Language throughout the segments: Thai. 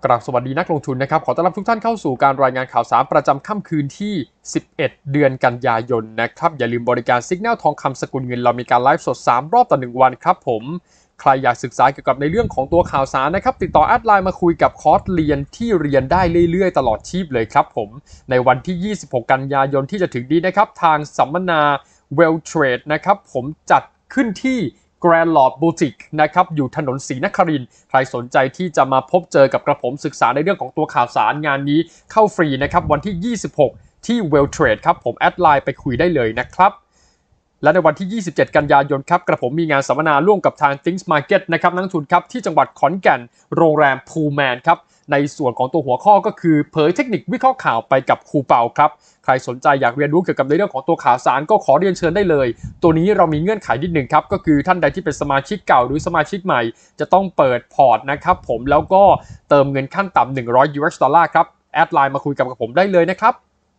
กราบสวัสดีนักลงทุนนะครับขอต้อนรับทุกท่านเข้าสู่การรายงานข่าวสารประจำค่ำคืนที่11เดือนกันยายนนะครับอย่าลืมบริการ Signal ทองคำสกุลเงินเรามีการไลฟ์สด3รอบต่อ1วันครับผมใครอยากศึกษาเกี่ยวกับในเรื่องของตัวข่าวสารนะครับติดต่อแอดไลน์มาคุยกับคอร์สเรียนที่เรียนได้เรื่อยๆตลอดชีพเลยครับผมในวันที่26กันยายนที่จะถึงนี้นะครับทางสัมมนา Well Trade นะครับผมจัดขึ้นที่Grand Lord Boutique นะครับอยู่ถนนศรีนครินทร์ใครสนใจที่จะมาพบเจอกับกระผมศึกษาในเรื่องของตัวข่าวสารงานนี้เข้าฟรีนะครับวันที่26ที่ Well Trade ครับผมแอดไลน์ไปคุยได้เลยนะครับและในวันที่27กันยายนครับกระผมมีงานสัมมนาร่วมกับทาง Think Market นะครับนักลงทุนครับที่จังหวัดขอนแก่นโรงแรมพูแมนครับในส่วนของตัวหัวข้อก็คือเผยเทคนิควิเคราะห์ข่าวไปกับครูเปาครับใครสนใจอยากเรียนรู้เกี่ยวกับในเรื่องของตัวข่าวสารก็ขอเรียนเชิญได้เลยตัวนี้เรามีเงื่อนไขนิดหนึ่งครับก็คือท่านใดที่เป็นสมาชิกเก่าหรือสมาชิกใหม่จะต้องเปิดพอร์ตนะครับผมแล้วก็เติมเงินขั้นต่ำ$100ครับแอดไลน์มาคุยกับผมได้เลยนะครับ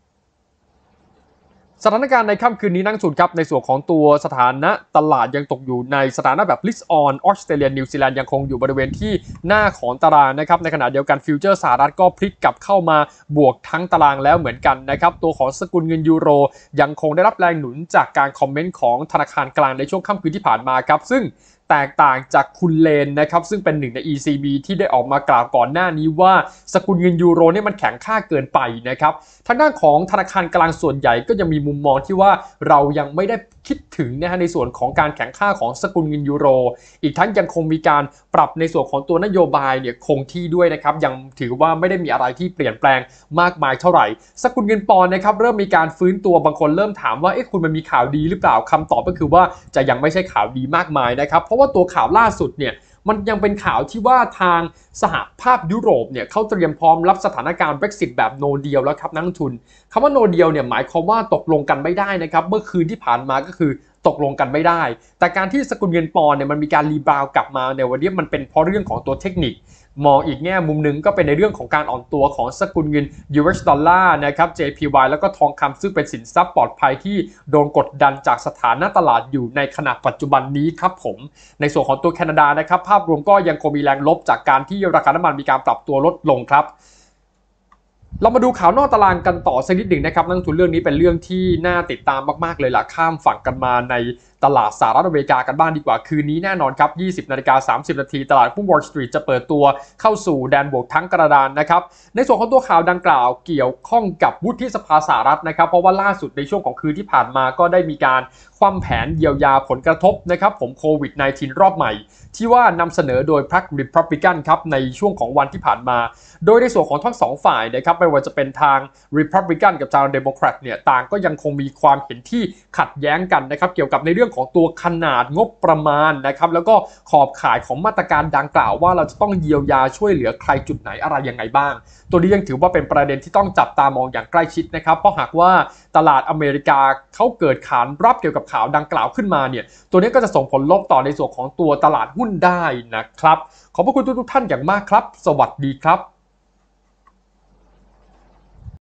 สถานการณ์ในค่ำคืนนี้นักลงทุนครับในส่วนของตัวสถานะตลาดยังตกอยู่ในสถานะแบบ risk on ออสเตรเลียนิวซีแลนด์ยังคงอยู่บริเวณที่หน้าของตารางนะครับในขณะเดียวกันฟิวเจอร์สหรัฐก็พลิกกลับเข้ามาบวกทั้งตารางแล้วเหมือนกันนะครับตัวของสกุลเงินยูโรยังคงได้รับแรงหนุนจากการคอมเมนต์ของธนาคารกลางในช่วงค่ำคืนที่ผ่านมาครับซึ่งแตกต่างจากคุณเลนนะครับซึ่งเป็นหนึ่งใน ECB ที่ได้ออกมากล่าวก่อนหน้านี้ว่าสกุลเงินยูโรเนี่ยมันแข็งค่าเกินไปนะครับทางด้านของธนาคารกลางส่วนใหญ่ก็ยังมีมุมมองที่ว่าเรายังไม่ได้คิดถึงนะฮะในส่วนของการแข็งค่าของสกุลเงินยูโรอีกทั้งยังคงมีการปรับในส่วนของตัวนโยบายเนี่ยคงที่ด้วยนะครับยังถือว่าไม่ได้มีอะไรที่เปลี่ยนแปลงมากมายเท่าไหร่สกุลเงินปอนด์นะครับเริ่มมีการฟื้นตัวบางคนเริ่มถามว่าคุณมันมีข่าวดีหรือเปล่าคำตอบก็คือว่าจะยังไม่ใช่ข่าวดีมากมายนะครับเพราะว่าตัวข่าวล่าสุดเนี่ยมันยังเป็นข่าวที่ว่าทางสหภาพยุโรปเนี่ยเขาเตรียมพร้อมรับสถานการณ์ Brexit แบบ no deal แล้วครับนักลงทุนคำว่า no deal เนี่ยหมายความว่าตกลงกันไม่ได้นะครับเมื่อคืนที่ผ่านมาก็คือตกลงกันไม่ได้แต่การที่สกุลเงินปอนด์เนี่ยมันมีการรีบาวกลับมาในวันนี้มันเป็นเพราะเรื่องของตัวเทคนิคมองอีกแง่มุมนึงก็เป็นในเรื่องของการอ่อนตัวของสกุลเงิน US ดอลลาร์นะครับ JPY แล้วก็ทองคำซึ่งเป็นสินทรัพย์ปลอดภัยที่โดนกดดันจากสถานะตลาดอยู่ในขณะปัจจุบันนี้ครับผมในส่วนของตัวแคนาดานะครับภาพรวมก็ยังคงมีแรงลบจากการที่ราคาน้ำมันมีการปรับตัวลดลงครับเรามาดูข่าวนอกตารางกันต่อสักนิดหนึ่งนะครับนักลงทุนเรื่องนี้เป็นเรื่องที่น่าติดตามมากๆเลยล่ะข้ามฝั่งกันมาในตลาดสหรัฐอเมริกากันบ้างดีกว่าคืนนี้แน่นอนครับ 20:30 น.ตลาดหุ้น Wall Street จะเปิดตัวเข้าสู่แดนบวกทั้งกระดานนะครับในส่วนของตัวข่าวดังกล่าวเกี่ยวข้องกับวุฒิสภาสหรัฐนะครับเพราะว่าล่าสุดในช่วงของคืนที่ผ่านมาก็ได้มีการคว่ำแผนเยียวยาผลกระทบนะครับผมโควิด -19 รอบใหม่ที่ว่านำเสนอโดยพรรค Republican ครับในช่วงของวันที่ผ่านมาโดยในส่วนของทั้งสองฝ่ายนะครับไม่ว่าจะเป็นทาง Republican กับทาง Democrat เนี่ยต่างก็ยังคงมีความเห็นที่ขัดแย้งกันนะครับเกี่ยวกับในเรื่องของตัวขนาดงบประมาณนะครับแล้วก็ขอบข่ายของมาตรการดังกล่าวว่าเราจะต้องเยียวยาช่วยเหลือใครจุดไหนอะไรยังไงบ้างตัวนี้ยังถือว่าเป็นประเด็นที่ต้องจับตามองอย่างใกล้ชิดนะครับเพราะหากว่าตลาดอเมริกาเขาเกิดขานรับเกี่ยวกับข่าวดังกล่าวขึ้นมาเนี่ยตัวนี้ก็จะส่งผลลบต่อในส่วนของตัวตลาดหุ้นได้นะครับขอบพระคุณทุกท่านอย่างมากครับสวัสดีครับ